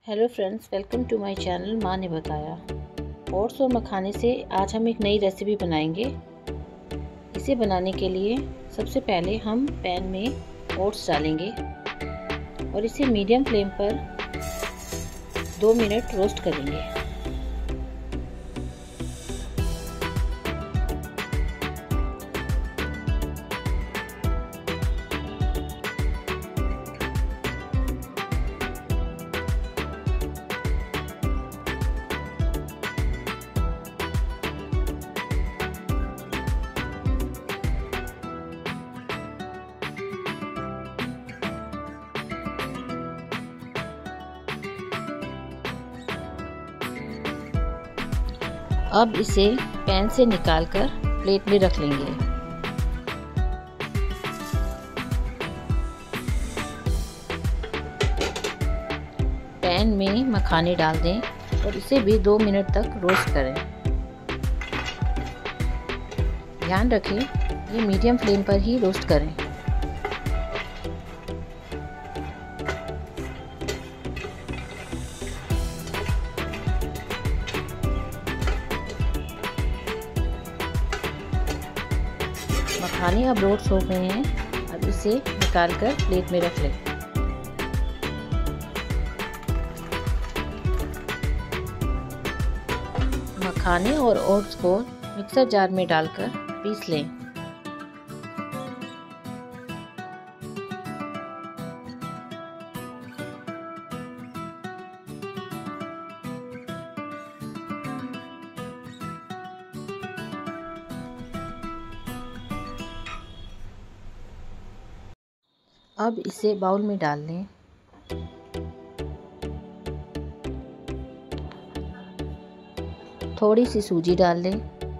Hello friends, welcome to my channel. माँ ने बताया। ओट्स और मखाने से आज हम एक नई रेसिपी बनाएंगे। इसे बनाने के लिए सबसे पहले हम पैन में ओट्स डालेंगे और इसे मीडियम फ्लेम पर 2 मिनट रोस्ट करेंगे। अब इसे पैन से निकालकर प्लेट में रख लेंगे। पैन में मखाने डाल दें और इसे भी 2 मिनट तक रोस्ट करें। ध्यान रखें, ये मीडियम फ्लेम पर ही रोस्ट करें। मखाने अब रोस्ट हो गए हैं। अब इसे निकालकर प्लेट में रख लें। मखाने और ओट्स को मिक्सर जार में डालकर पीस लें। अब इसे बाउल में डाल लें। थोड़ी सी सूजी डाल लें।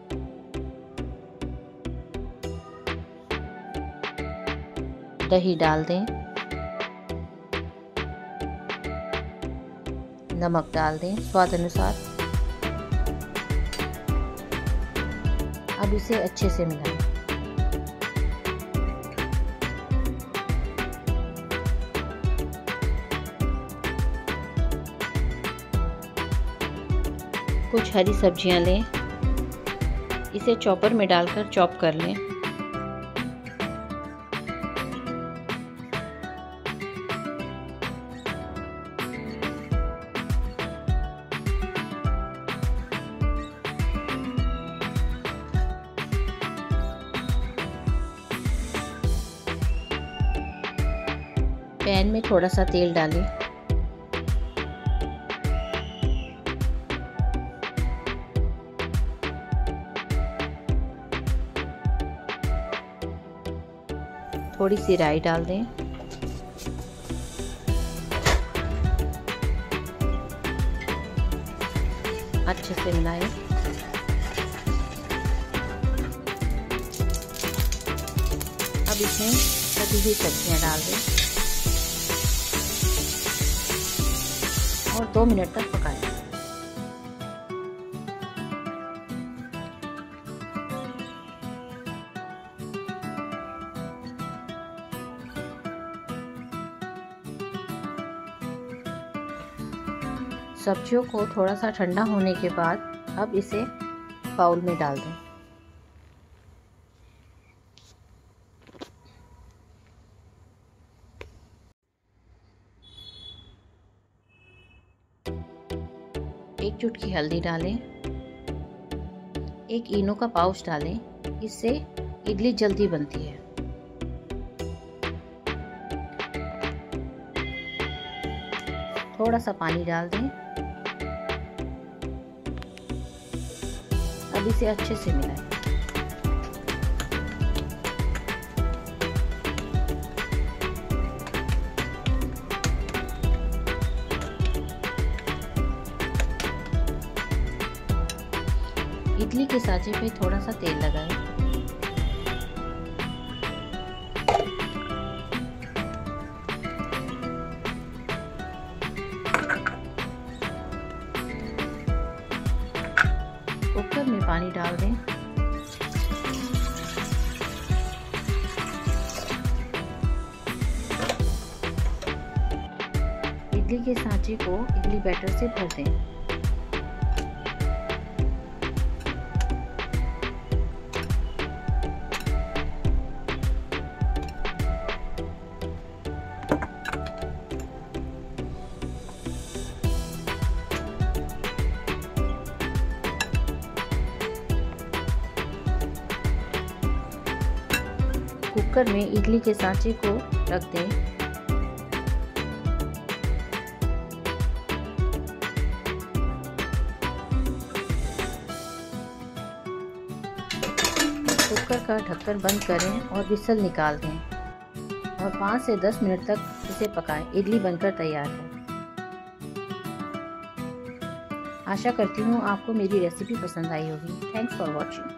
दही डाल दें। नमक डाल दें स्वाद अनुसार। अब इसे अच्छे से मिलाएं। कुछ हरी सब्जियां लें, इसे चॉपर में डालकर चॉप कर लें। पैन में थोड़ा सा तेल डालें। थोड़ी सी राई डाल दें। अच्छे से मिलाएं। अब इसमें कटी हुई सब्जियां डाल दें और 2 मिनट तक पकाएं। सब्जियों को थोड़ा सा ठंडा होने के बाद अब इसे बाउल में डाल दें। एक चुटकी हल्दी डालें। एक इनो का पाउच डालें, इससे इडली जल्दी बनती है। थोड़ा सा पानी डाल दें। अब इसे अच्छे से मिलाएं। इडली के साँचे पे थोड़ा सा तेल लगाएं। कुकर में पानी डाल दें। इडली के सांचे को इडली बैटर से भर दें। कुकर में इडली के सांचे को रख दें। कुकर का ढक्कन बंद करें और विसल निकाल दें और 5 से 10 मिनट तक इसे पकाएं। इडली बनकर तैयार है। आशा करती हूँ आपको मेरी रेसिपी पसंद आई होगी। Thanks for watching.